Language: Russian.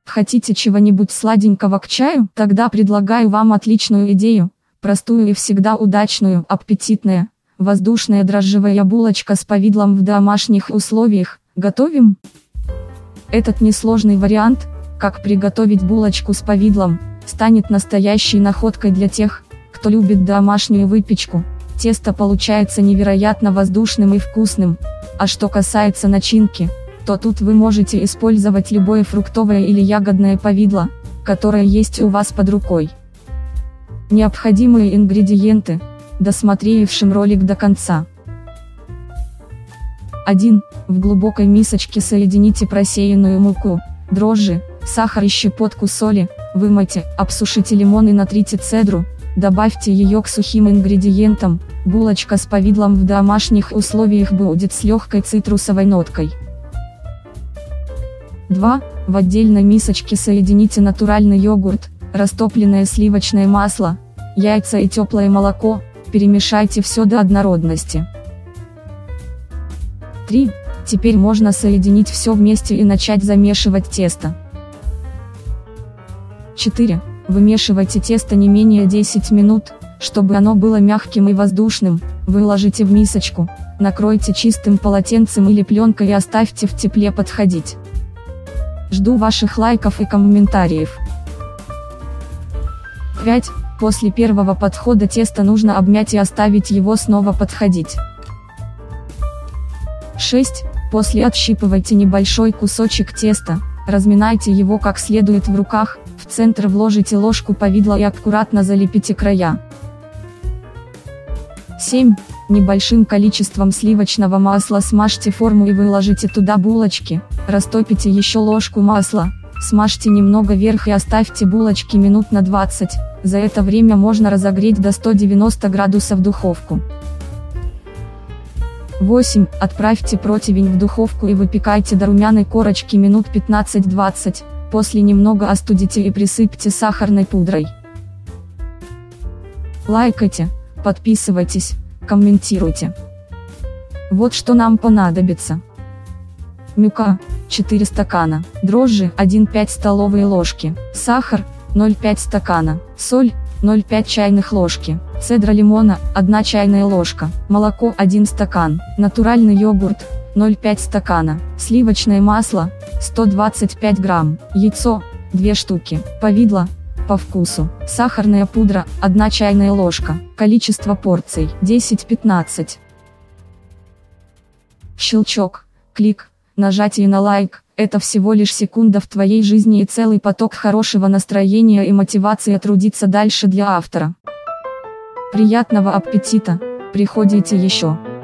Хотите чего-нибудь сладенького к чаю? Тогда предлагаю вам отличную идею, простую и всегда удачную, аппетитная, воздушная дрожжевая булочка с повидлом в домашних условиях. Готовим? Этот несложный вариант, как приготовить булочку с повидлом, станет настоящей находкой для тех, кто любит домашнюю выпечку. Тесто получается невероятно воздушным и вкусным, а что касается начинки, то тут вы можете использовать любое фруктовое или ягодное повидло, которое есть у вас под рукой. Необходимые ингредиенты, досмотревшим ролик до конца. 1. В глубокой мисочке соедините просеянную муку, дрожжи, сахар и щепотку соли, вымойте, обсушите лимон и натрите цедру, добавьте ее к сухим ингредиентам. Булочка с повидлом в домашних условиях будет с легкой цитрусовой ноткой. 2. В отдельной мисочке соедините натуральный йогурт, растопленное сливочное масло, яйца и теплое молоко, перемешайте все до однородности. 3. Теперь можно соединить все вместе и начать замешивать тесто. 4. Вымешивайте тесто не менее 10 минут, чтобы оно было мягким и воздушным. Выложите в мисочку, накройте чистым полотенцем или пленкой и оставьте в тепле подходить. Жду ваших лайков и комментариев. 5. После первого подхода теста нужно обмять и оставить его снова подходить. 6. После отщипывайте небольшой кусочек теста, разминайте его как следует в руках, в центр вложите ложку повидла и аккуратно залепите края. 7. Небольшим количеством сливочного масла смажьте форму и выложите туда булочки, растопите еще ложку масла, смажьте немного вверх и оставьте булочки минут на 20, за это время можно разогреть до 190 градусов духовку. 8. Отправьте противень в духовку и выпекайте до румяной корочки минут 15-20, после немного остудите и присыпьте сахарной пудрой. Лайкайте, подписывайтесь, комментируйте. Вот что нам понадобится. Мука, 4 стакана, дрожжи, 1,5 столовые ложки, сахар, 0,5 стакана, соль, 0,5 чайных ложки, цедра лимона, 1 чайная ложка, молоко, 1 стакан, натуральный йогурт, 0,5 стакана, сливочное масло, 125 грамм, яйцо, 2 штуки, повидло, по вкусу, сахарная пудра, 1 чайная ложка, количество порций, 10-15. Щелчок, клик, нажатие на лайк, это всего лишь секунда в твоей жизни и целый поток хорошего настроения и мотивации трудиться дальше для автора. Приятного аппетита, приходите еще.